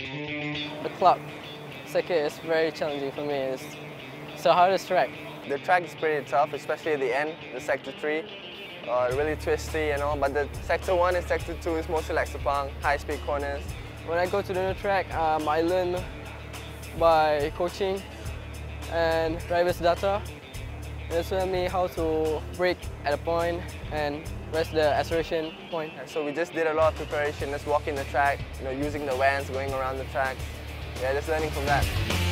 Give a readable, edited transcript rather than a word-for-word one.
The Clark circuit is very challenging for me. It's the hardest track. The track is pretty tough, especially at the end, the Sector 3. Really twisty and all, but the Sector 1 and Sector 2 is mostly like Sepang, high-speed corners. When I go to the new track, I learn by coaching and driver's data. They show me how to brake at a point and where's the acceleration point. So we just did a lot of preparation, just walking the track, using the vans, going around the track. Yeah, just learning from that.